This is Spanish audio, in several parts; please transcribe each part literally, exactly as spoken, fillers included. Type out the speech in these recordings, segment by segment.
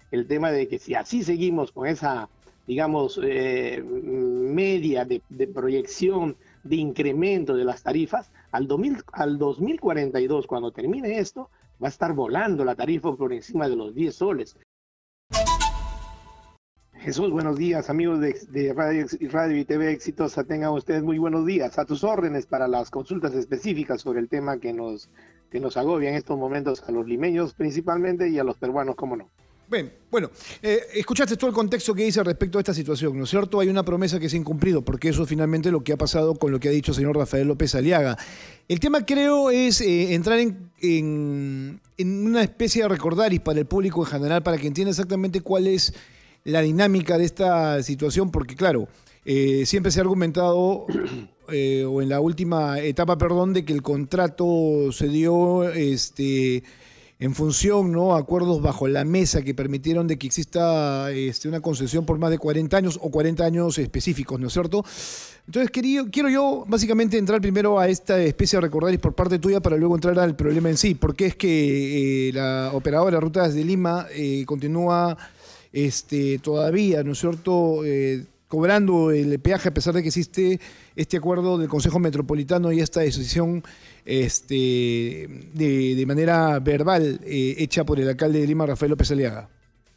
el tema de que si así seguimos con esa, digamos, eh, media de, de proyección de incremento de las tarifas, al, dos mil, al dos mil cuarenta y dos, cuando termine esto, va a estar volando la tarifa por encima de los diez soles. Jesús, buenos días, amigos de, de Radio, Radio y T V Exitosa. Tengan ustedes muy buenos días. A tus órdenes para las consultas específicas sobre el tema que nos, que nos agobia en estos momentos a los limeños principalmente y a los peruanos, cómo no. Bien, bueno, eh, escuchaste todo el contexto que dice respecto a esta situación, ¿no es cierto? Hay una promesa que se ha incumplido, porque eso es finalmente lo que ha pasado con lo que ha dicho el señor Rafael López Aliaga. El tema, creo, es eh, entrar en, en, en una especie de recordaris para el público en general, para que entienda exactamente cuál es la dinámica de esta situación, porque claro, eh, siempre se ha argumentado, eh, o en la última etapa, perdón, de que el contrato se dio este, en función, ¿no?, a acuerdos bajo la mesa que permitieron de que exista este, una concesión por más de cuarenta años o cuarenta años específicos, ¿no es cierto? Entonces quería, quiero yo básicamente entrar primero a esta especie de recordaris por parte tuya para luego entrar al problema en sí, porque es que eh, la operadora de Rutas de Lima eh, continúa Este, todavía, ¿no es cierto?, eh, cobrando el peaje a pesar de que existe este acuerdo del Consejo Metropolitano y esta decisión este, de, de manera verbal eh, hecha por el alcalde de Lima, Rafael López Aliaga.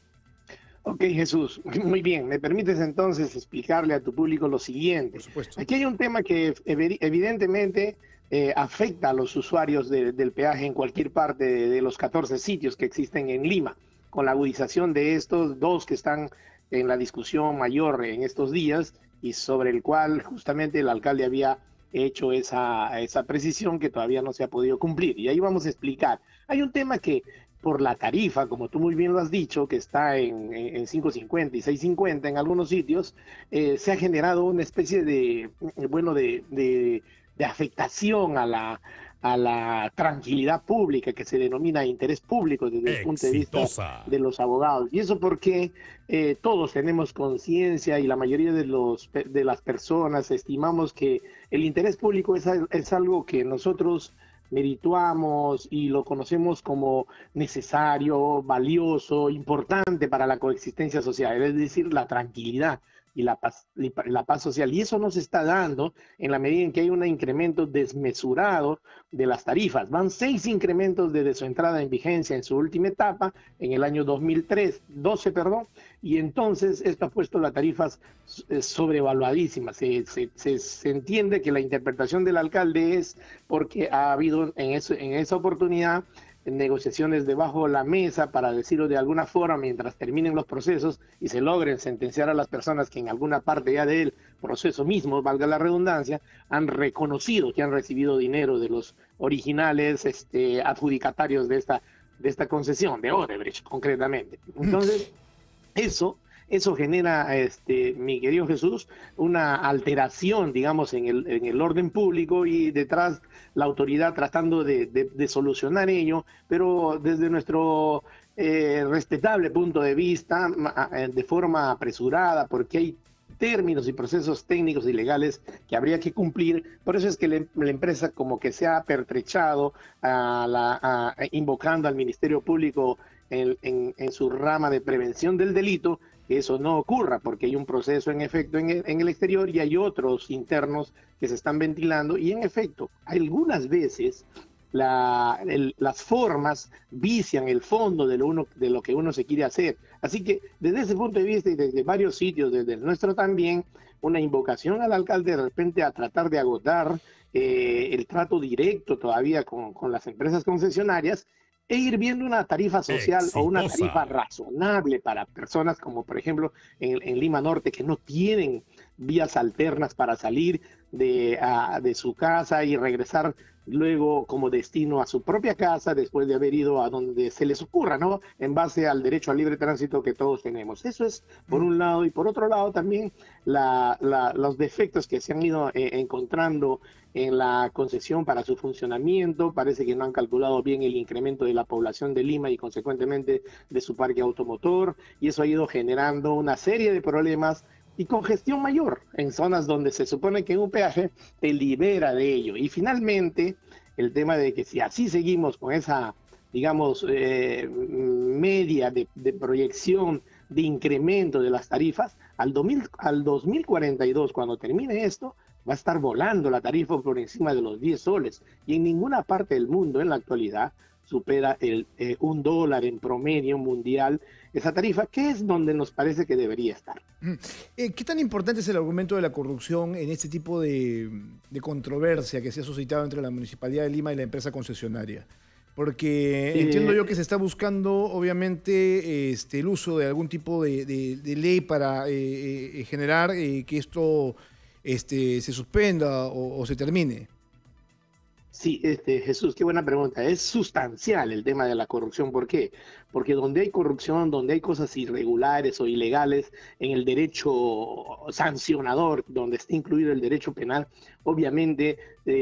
Ok, Jesús, muy bien. ¿Me permites entonces explicarle a tu público lo siguiente? Por supuesto. Aquí hay un tema que evidentemente eh, afecta a los usuarios de, del peaje en cualquier parte de, de los catorce sitios que existen en Lima, con la agudización de estos dos que están en la discusión mayor en estos días y sobre el cual justamente el alcalde había hecho esa, esa precisión que todavía no se ha podido cumplir. Y ahí vamos a explicar. Hay un tema que por la tarifa, como tú muy bien lo has dicho, que está en, en cinco cincuenta y seis cincuenta en algunos sitios, eh, se ha generado una especie de, bueno, de, de, de afectación a la a la tranquilidad pública, que se denomina interés público desde el punto de vista de los abogados. Y eso porque eh, todos tenemos conciencia y la mayoría de, los, de las personas estimamos que el interés público es, es algo que nosotros merituamos y lo conocemos como necesario, valioso, importante para la coexistencia social, es decir, la tranquilidad y la paz, la paz social. Y eso no se está dando en la medida en que hay un incremento desmesurado de las tarifas. Van seis incrementos desde su entrada en vigencia en su última etapa, en el año dos mil doce, perdón, y entonces esto ha puesto las tarifas sobrevaluadísimas. Se, se, se, se entiende que la interpretación del alcalde es porque ha habido en, eso, en esa oportunidad negociaciones debajo de la mesa, para decirlo de alguna forma, mientras terminen los procesos y se logren sentenciar a las personas que en alguna parte ya del proceso mismo, valga la redundancia, han reconocido que han recibido dinero de los originales este, adjudicatarios de esta, de esta concesión, de Odebrecht concretamente. Entonces, eso... Eso genera, este, mi querido Jesús, una alteración, digamos, en el, en el orden público, y detrás la autoridad tratando de, de, de solucionar ello, pero desde nuestro eh, respetable punto de vista, de forma apresurada, porque hay términos y procesos técnicos y legales que habría que cumplir. Por eso es que la, la empresa como que se ha pertrechado, a la, a, invocando al Ministerio Público en, en, en su rama de prevención del delito, que eso no ocurra, porque hay un proceso en efecto en el, en el exterior y hay otros internos que se están ventilando, y en efecto, algunas veces la, el, las formas vician el fondo de lo, uno, de lo que uno se quiere hacer. Así que desde ese punto de vista y desde varios sitios, desde el nuestro también, una invocación al alcalde de repente a tratar de agotar eh, el trato directo todavía con, con las empresas concesionarias, e ir viendo una tarifa social Exitosa. o una tarifa razonable para personas como, por ejemplo, en, en Lima Norte, que no tienen vías alternas para salir de, a, de su casa y regresar luego como destino a su propia casa después de haber ido a donde se les ocurra, ¿no? En base al derecho al libre tránsito que todos tenemos. Eso es por un lado, y por otro lado también la, la, los defectos que se han ido eh, encontrando en la concesión para su funcionamiento. Parece que no han calculado bien el incremento de la población de Lima y consecuentemente de su parque automotor, y eso ha ido generando una serie de problemas y congestión mayor en zonas donde se supone que un peaje te libera de ello. Y finalmente, el tema de que si así seguimos con esa digamos, eh, media de, de proyección de incremento de las tarifas, al, dos mil, al dos mil cuarenta y dos, cuando termine esto, va a estar volando la tarifa por encima de los diez soles. Y en ninguna parte del mundo en la actualidad supera el eh, un dólar en promedio mundial esa tarifa, que es donde nos parece que debería estar. Eh, ¿Qué tan importante es el argumento de la corrupción en este tipo de, de controversia que se ha suscitado entre la Municipalidad de Lima y la empresa concesionaria? Porque eh, entiendo yo que se está buscando, obviamente, este, el uso de algún tipo de, de, de ley para eh, eh, generar eh, que esto este, se suspenda o, o se termine. Sí, este, Jesús, qué buena pregunta. Es sustancial el tema de la corrupción. ¿Por qué? Porque donde hay corrupción, donde hay cosas irregulares o ilegales en el derecho sancionador, donde está incluido el derecho penal, obviamente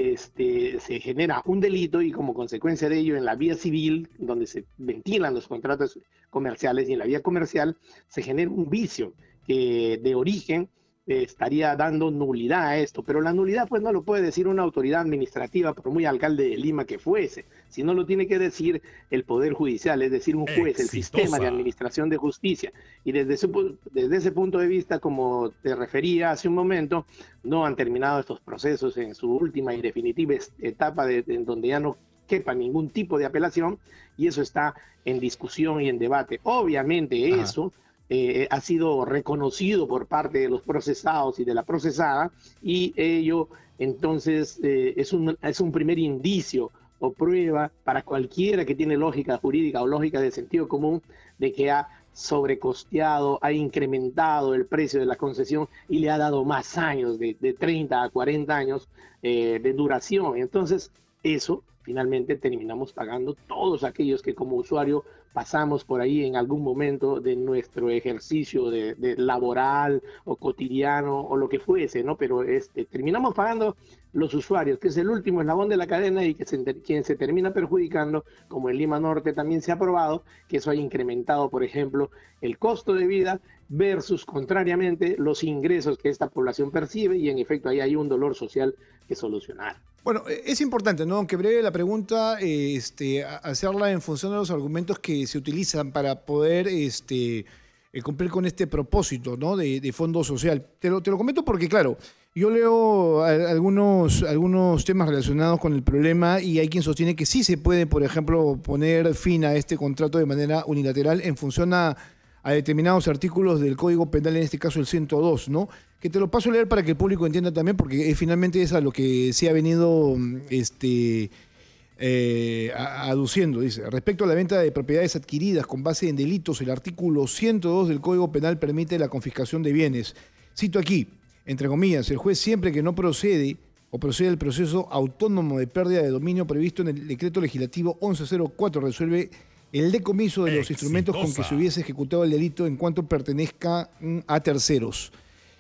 este, se genera un delito y como consecuencia de ello en la vía civil, donde se ventilan los contratos comerciales, y en la vía comercial se genera un vicio que de origen estaría dando nulidad a esto, pero la nulidad pues no lo puede decir una autoridad administrativa, por muy alcalde de Lima que fuese, sino lo tiene que decir el Poder Judicial, es decir, un juez, Exitosa. El sistema de administración de justicia. Y desde ese, desde ese punto de vista, como te refería hace un momento, no han terminado estos procesos en su última y definitiva etapa de, en donde ya no quepa ningún tipo de apelación, y eso está en discusión y en debate. Obviamente Ajá. eso Eh, ha sido reconocido por parte de los procesados y de la procesada, y ello entonces eh, es, un, es un primer indicio o prueba para cualquiera que tiene lógica jurídica o lógica de sentido común de que ha sobrecosteado, ha incrementado el precio de la concesión y le ha dado más años, de, de treinta a cuarenta años eh, de duración. Entonces eso finalmente terminamos pagando todos aquellos que como usuario pasamos por ahí en algún momento de nuestro ejercicio de, de laboral o cotidiano o lo que fuese, ¿no? Pero este, terminamos pagando los usuarios, que es el último eslabón de la cadena y que se, quien se termina perjudicando, como en Lima Norte también se ha probado, que eso ha incrementado, por ejemplo, el costo de vida versus, contrariamente, los ingresos que esta población percibe, y en efecto ahí hay un dolor social que solucionar. Bueno, es importante, ¿no? Aunque breve la pregunta, este, hacerla en función de los argumentos que se utilizan para poder este, cumplir con este propósito, ¿no? de, de fondo social. Te lo, te lo comento porque, claro, yo leo algunos, algunos temas relacionados con el problema y hay quien sostiene que sí se puede, por ejemplo, poner fin a este contrato de manera unilateral en función a, a determinados artículos del Código Penal, en este caso el ciento dos, ¿no? Que te lo paso a leer para que el público entienda también, porque finalmente es a lo que se ha venido este, eh, aduciendo. Dice, respecto a la venta de propiedades adquiridas con base en delitos, el artículo ciento dos del Código Penal permite la confiscación de bienes. Cito aquí, entre comillas, el juez siempre que no procede o procede el proceso autónomo de pérdida de dominio previsto en el decreto legislativo once cero cuatro resuelve el decomiso de los Exitosa. Instrumentos con que se hubiese ejecutado el delito en cuanto pertenezca a terceros.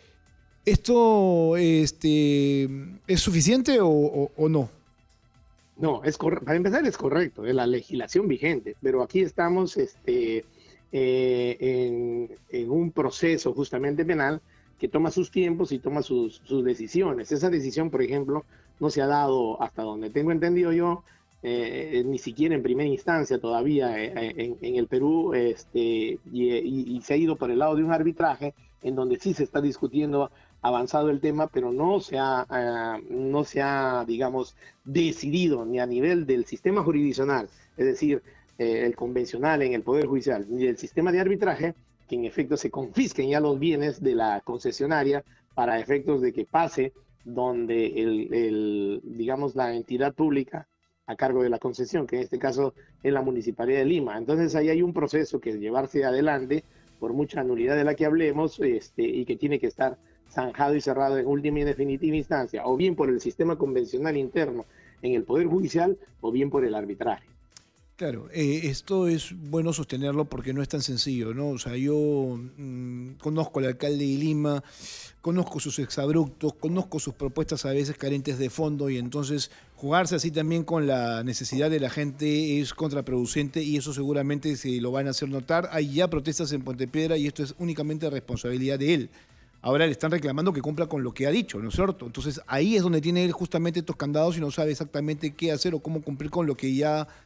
¿Esto este, es suficiente o, o, o no? No, es para empezar es correcto, es la legislación vigente, pero aquí estamos este, eh, en, en un proceso justamente penal que toma sus tiempos y toma sus, sus decisiones. Esa decisión, por ejemplo, no se ha dado, hasta donde tengo entendido yo, eh, ni siquiera en primera instancia todavía eh, en, en el Perú, este, y, y, y se ha ido por el lado de un arbitraje en donde sí se está discutiendo avanzado el tema, pero no se ha, uh, no se ha, digamos, decidido ni a nivel del sistema jurisdiccional, es decir, eh, el convencional en el Poder Judicial, ni del sistema de arbitraje, que en efecto se confisquen ya los bienes de la concesionaria para efectos de que pase donde el, el, digamos, la entidad pública a cargo de la concesión, que en este caso es la Municipalidad de Lima. Entonces ahí hay un proceso que es llevarse adelante, por mucha nulidad de la que hablemos, este, y que tiene que estar zanjado y cerrado en última y definitiva instancia, o bien por el sistema convencional interno en el Poder Judicial, o bien por el arbitraje. Claro, eh, esto es bueno sostenerlo porque no es tan sencillo, ¿no? O sea, yo mmm, conozco al alcalde de Lima, conozco sus exabruptos, conozco sus propuestas a veces carentes de fondo, y entonces jugarse así también con la necesidad de la gente es contraproducente, y eso seguramente se lo van a hacer notar. Hay ya protestas en Puente Piedra y esto es únicamente responsabilidad de él. Ahora le están reclamando que cumpla con lo que ha dicho, ¿no es cierto? Entonces ahí es donde tiene él justamente estos candados y no sabe exactamente qué hacer o cómo cumplir con lo que ya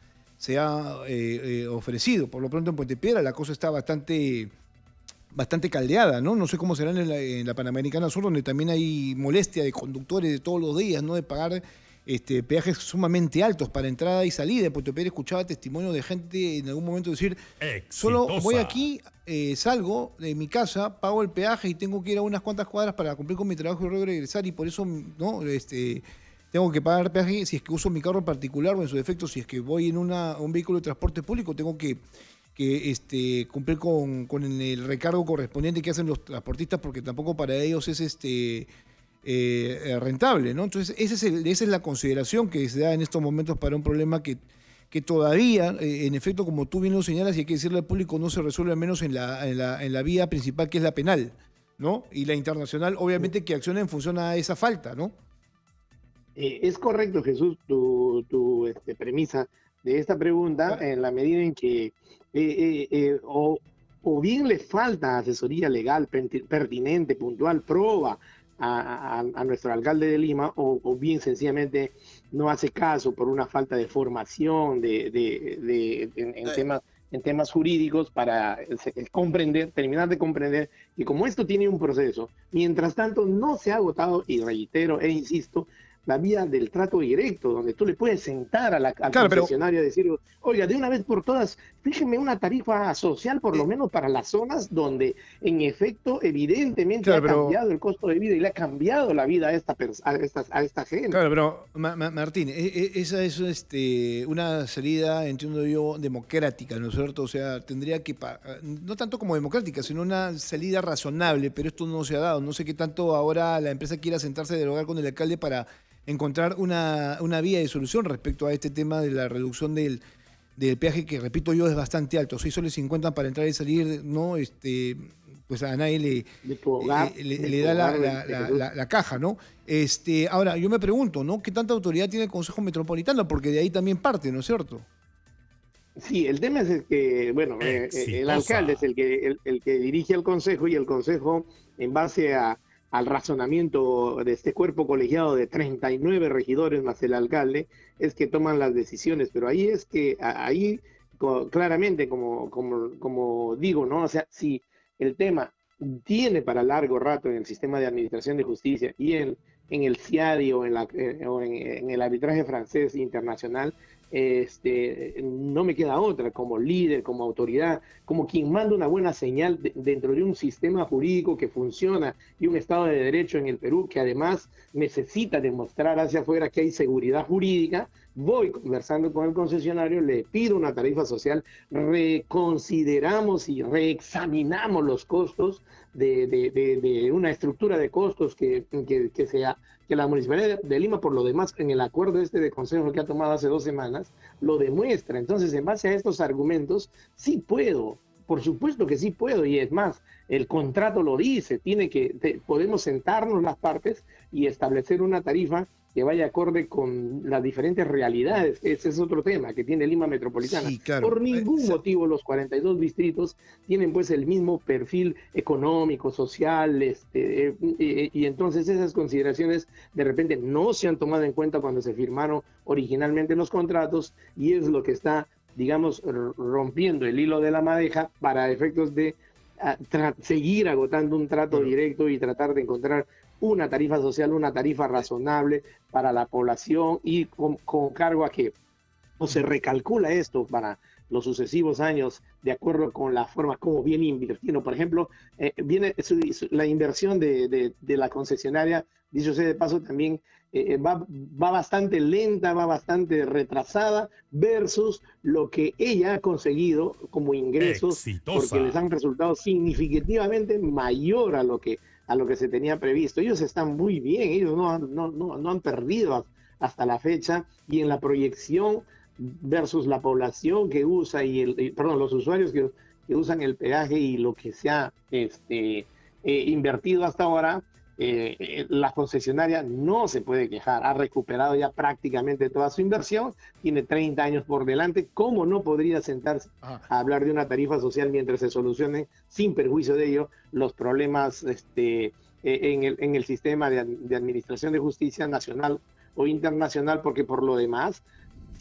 se ha eh, eh, ofrecido. Por lo pronto en Puente Piedra la cosa está bastante, bastante caldeada, ¿no? No sé cómo será en la, en la Panamericana Sur, donde también hay molestia de conductores de todos los días, ¿no? De pagar este, peajes sumamente altos para entrada y salida. En Puente Piedra escuchaba testimonio de gente en algún momento decir, exitosa. Solo voy aquí, eh, salgo de mi casa, pago el peaje y tengo que ir a unas cuantas cuadras para cumplir con mi trabajo y luego regresar, y por eso, ¿no? Este... tengo que pagar peaje si es que uso mi carro particular, o en su defecto, si es que voy en una, un vehículo de transporte público, tengo que, que este, cumplir con, con el recargo correspondiente que hacen los transportistas, porque tampoco para ellos es este, eh, rentable, ¿no? Entonces, ese es el, esa es la consideración que se da en estos momentos para un problema que, que todavía, eh, en efecto, como tú bien lo señalas, y hay que decirle al público, no se resuelve al menos en la, en la, en la vía principal, que es la penal, ¿no? Y la internacional, obviamente, que acciona en función a esa falta, ¿no? Eh, es correcto, Jesús, tu, tu este, premisa de esta pregunta, en la medida en que eh, eh, eh, o, o bien le falta asesoría legal pertinente, puntual, proba a, a, a nuestro alcalde de Lima, o, o bien sencillamente no hace caso por una falta de formación de, de, de, de, en, en temas en temas jurídicos para comprender, terminar de comprender que como esto tiene un proceso, mientras tanto no se ha agotado, y reitero e insisto, la vía del trato directo, donde tú le puedes sentar a la, al claro, concesionario y decir, oiga, de una vez por todas, fíjeme una tarifa social, por lo menos para las zonas donde, en efecto, evidentemente claro, ha pero, cambiado el costo de vida y le ha cambiado la vida a esta, a esta, a esta gente. Claro, pero, Ma Ma Martín, esa es este, una salida, entiendo yo, democrática, ¿no es cierto? O sea, tendría que, no tanto como democrática, sino una salida razonable, pero esto no se ha dado. No sé qué tanto ahora la empresa quiera sentarse a dialogar con el alcalde para encontrar una, una vía de solución respecto a este tema de la reducción del, del peaje, que repito yo es bastante alto, seis soles cincuenta para entrar y salir, no, este, pues a nadie le, hogar, le, le, le da la, la, la, la, la caja, ¿no? Este, ahora, yo me pregunto, ¿no? ¿Qué tanta autoridad tiene el Consejo Metropolitano? Porque de ahí también parte, ¿no es cierto? Sí, el tema es el que, bueno, eh, el alcalde es el que, el, el que dirige el Consejo, y el Consejo, en base a al razonamiento de este cuerpo colegiado de treinta y nueve regidores más el alcalde, es que toman las decisiones. Pero ahí es que, ahí claramente, como, como, como digo, ¿no? O sea, si el tema tiene para largo rato en el sistema de administración de justicia y en, en el C I A D I o en, la, eh, o en, en el arbitraje francés internacional, Este, no me queda otra, como líder, como autoridad, como quien manda una buena señal de, dentro de un sistema jurídico que funciona y un Estado de Derecho en el Perú que además necesita demostrar hacia afuera que hay seguridad jurídica. Voy conversando con el concesionario, le pido una tarifa social, reconsideramos y reexaminamos los costos de, de, de, de una estructura de costos que, que, que sea que la Municipalidad de Lima, por lo demás, en el acuerdo este de consejo que ha tomado hace dos semanas, lo demuestra. Entonces, en base a estos argumentos, sí puedo, por supuesto que sí puedo, y es más, el contrato lo dice, tiene que, te, podemos sentarnos las partes y establecer una tarifa que vaya acorde con las diferentes realidades. Ese es otro tema que tiene Lima Metropolitana. Sí, claro. Por ningún eh, motivo los cuarenta y dos distritos tienen pues el mismo perfil económico, social, este, eh, eh, y entonces esas consideraciones de repente no se han tomado en cuenta cuando se firmaron originalmente los contratos, y es lo que está, digamos, rompiendo el hilo de la madeja para efectos de uh, seguir agotando un trato bueno. directo y tratar de encontrar una tarifa social, una tarifa razonable para la población, y con, con cargo a que o se recalcula esto para los sucesivos años de acuerdo con la forma como viene invirtiendo. Por ejemplo, eh, viene su, su, la inversión de, de, de la concesionaria, dicho sea de paso, también eh, va, va bastante lenta, va bastante retrasada versus lo que ella ha conseguido como ingresos, exitosa, porque les han resultado significativamente mayor a lo que a lo que se tenía previsto. Ellos están muy bien, ellos no, no, no, no han perdido hasta la fecha, y en la proyección versus la población que usa, y, el, y perdón, los usuarios que, que usan el peaje y lo que se ha este, eh, invertido hasta ahora, eh, la concesionaria no se puede quejar, ha recuperado ya prácticamente toda su inversión, tiene treinta años por delante. ¿Cómo no podría sentarse Ajá. a hablar de una tarifa social mientras se solucionen, sin perjuicio de ello, los problemas este, en, el, en el sistema de, de administración de justicia nacional o internacional? Porque por lo demás,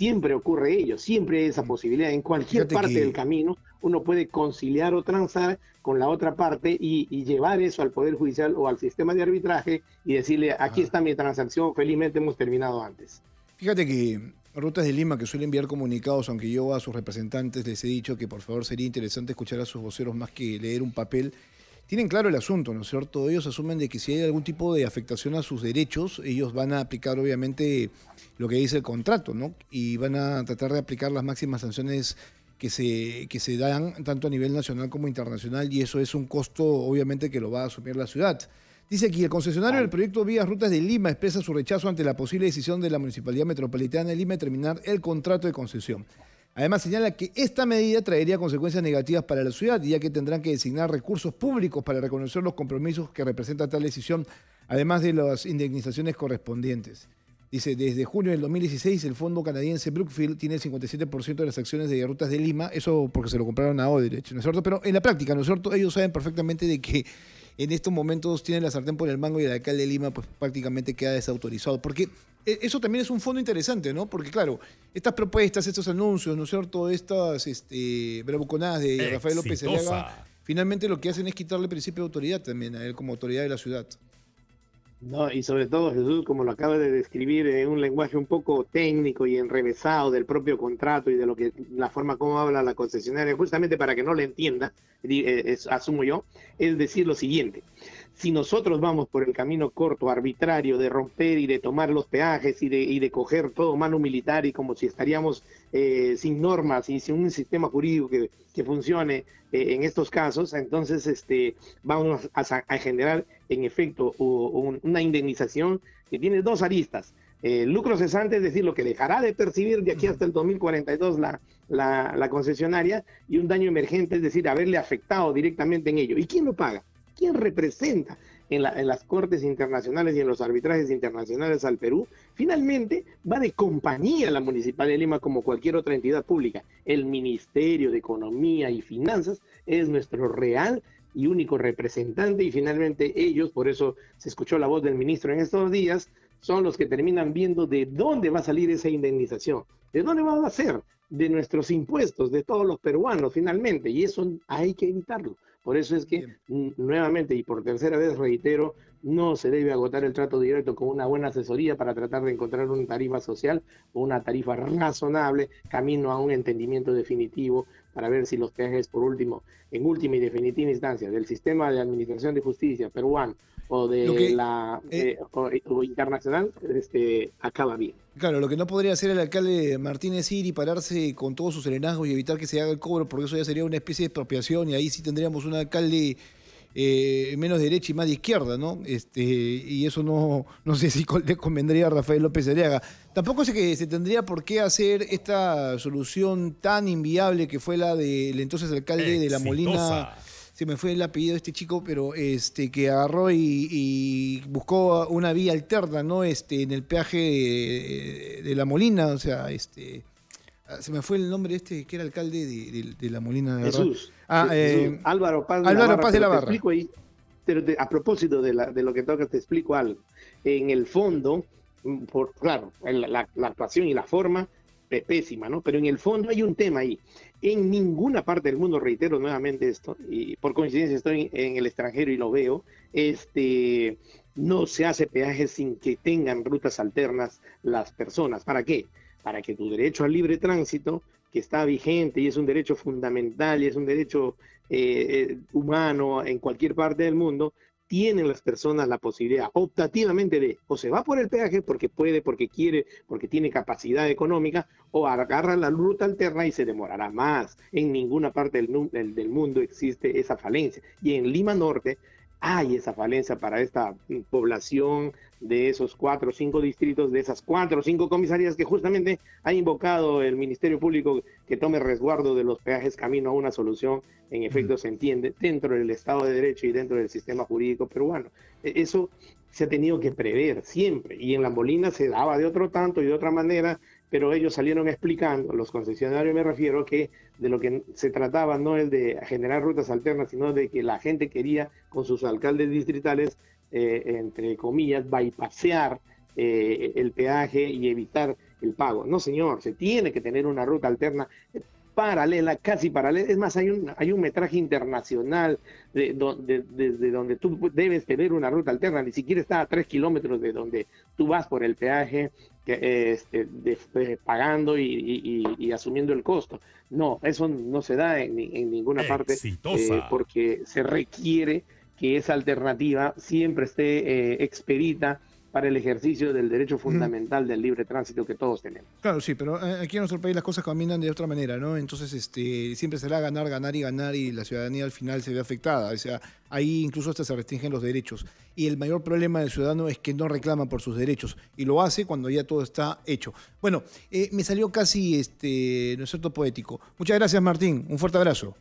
siempre ocurre ello, siempre hay esa posibilidad. En cualquier Fíjate parte que- del camino uno puede conciliar o transar con la otra parte y, y llevar eso al Poder Judicial o al sistema de arbitraje y decirle, aquí Ah. está mi transacción, felizmente hemos terminado antes. Fíjate que Rutas de Lima, que suele enviar comunicados, aunque yo a sus representantes les he dicho que por favor sería interesante escuchar a sus voceros más que leer un papel, tienen claro el asunto, ¿no es cierto? Ellos asumen de que si hay algún tipo de afectación a sus derechos, ellos van a aplicar obviamente lo que dice el contrato, ¿no? Y van a tratar de aplicar las máximas sanciones que se, que se dan tanto a nivel nacional como internacional, y eso es un costo obviamente que lo va a asumir la ciudad. Dice aquí, el concesionario del proyecto Vías Rutas de Lima expresa su rechazo ante la posible decisión de la Municipalidad Metropolitana de Lima de terminar el contrato de concesión. Además señala que esta medida traería consecuencias negativas para la ciudad, ya que tendrán que designar recursos públicos para reconocer los compromisos que representa tal decisión, además de las indemnizaciones correspondientes. Dice, desde junio del dos mil dieciséis el fondo canadiense Brookfield tiene el cincuenta y siete por ciento de las acciones de Rutas de Lima, eso porque se lo compraron a Odebrecht, ¿no es cierto? Pero en la práctica, ¿no es cierto? Ellos saben perfectamente de que en estos momentos tienen la sartén por el mango y el alcalde de Lima pues prácticamente queda desautorizado. Porque eso también es un fondo interesante, ¿no? Porque claro, estas propuestas, estos anuncios, ¿no es cierto? Estas este, bravuconadas de Rafael López Aliaga, finalmente lo que hacen es quitarle principio de autoridad también a él como autoridad de la ciudad. No, y sobre todo, Jesús, como lo acaba de describir en un lenguaje un poco técnico y enrevesado del propio contrato y de lo que la forma como habla la concesionaria, justamente para que no le entienda, eh, es, asumo yo, es decir lo siguiente: si nosotros vamos por el camino corto, arbitrario, de romper y de tomar los peajes y de, y de coger todo mano militar y como si estaríamos eh, sin normas y sin un sistema jurídico que, que funcione eh, en estos casos, entonces este, vamos a, a generar en efecto un, una indemnización que tiene dos aristas. Eh, lucro cesante, es decir, lo que dejará de percibir de aquí hasta el dos mil cuarenta y dos la, la, la concesionaria, y un daño emergente, es decir, haberle afectado directamente en ello. ¿Y quién lo paga? ¿Quién representa en, la, en las cortes internacionales y en los arbitrajes internacionales al Perú? Finalmente va de compañía la Municipalidad de Lima como cualquier otra entidad pública. El Ministerio de Economía y Finanzas es nuestro real y único representante, y finalmente ellos, por eso se escuchó la voz del ministro en estos días, son los que terminan viendo de dónde va a salir esa indemnización, de dónde va a ser, de nuestros impuestos, de todos los peruanos finalmente, y eso hay que evitarlo. Por eso es que, Bien. nuevamente y por tercera vez reitero, no se debe agotar el trato directo con una buena asesoría para tratar de encontrar una tarifa social o una tarifa razonable, camino a un entendimiento definitivo, para ver si los peajes, por último, en última y definitiva instancia, del sistema de administración de justicia peruano o de que, la eh, eh, o, o internacional, este, acaba bien. Claro, lo que no podría hacer el alcalde Martínez ir y pararse con todos sus serenazgos y evitar que se haga el cobro, porque eso ya sería una especie de expropiación, y ahí sí tendríamos un alcalde eh, menos de derecha y más de izquierda, ¿no? Este, y eso no, no sé si le convendría a Rafael López Aliaga. Tampoco sé que se tendría por qué hacer esta solución tan inviable que fue la del entonces alcalde Exitosa. de La Molina. Se me fue el apellido de este chico, pero este que agarró y, y buscó una vía alterna, ¿no? Este, en el peaje de, de La Molina, o sea, este, se me fue el nombre de este que era alcalde de, de, de La Molina. De Jesús. Ah, eh, Jesús. Álvaro Paz de Álvaro la Barra. Paz de la Barra. Te explico ahí, pero te, a propósito de, la, de lo que toca, te explico algo. En el fondo, por, claro, la, la, la actuación y la forma, pésima, ¿no? Pero en el fondo hay un tema ahí. En ninguna parte del mundo, reitero nuevamente esto, y por coincidencia estoy en el extranjero y lo veo, este, no se hace peaje sin que tengan rutas alternas las personas. ¿Para qué? Para que tu derecho al libre tránsito, que está vigente y es un derecho fundamental y es un derecho eh, humano en cualquier parte del mundo, tienen las personas la posibilidad optativamente de o se va por el peaje porque puede, porque quiere, porque tiene capacidad económica, o agarra la ruta alterna y se demorará más. En ninguna parte del, del, del mundo existe esa falencia. Y en Lima Norte hay esa falencia para esta población de esos cuatro o cinco distritos, de esas cuatro o cinco comisarías que justamente ha invocado el Ministerio Público que tome resguardo de los peajes camino a una solución, en efecto se entiende, dentro del Estado de Derecho y dentro del sistema jurídico peruano. Eso se ha tenido que prever siempre, y en La Molina se daba de otro tanto y de otra manera, pero ellos salieron explicando, los concesionarios me refiero, que de lo que se trataba no es de generar rutas alternas, sino de que la gente quería, con sus alcaldes distritales, eh, entre comillas, bypassear eh, el peaje y evitar el pago. No, señor, se tiene que tener una ruta alterna paralela, casi paralela. Es más, hay un, hay un metraje internacional de, de, de, desde donde tú debes tener una ruta alterna, ni siquiera está a tres kilómetros de donde tú vas por el peaje, que, este, de, de, pagando y, y, y asumiendo el costo. No, eso no se da en, en ninguna parte, eh, porque se requiere que esa alternativa siempre esté eh, expedita para el ejercicio del derecho fundamental mm. del libre tránsito que todos tenemos. Claro, sí, pero aquí en nuestro país las cosas caminan de otra manera, ¿no? Entonces este, siempre será ganar, ganar y ganar y la ciudadanía al final se ve afectada. O sea, ahí incluso hasta se restringen los derechos. Y el mayor problema del ciudadano es que no reclama por sus derechos y lo hace cuando ya todo está hecho. Bueno, eh, me salió casi, este, ¿no es cierto?, poético. Muchas gracias, Martín. Un fuerte abrazo.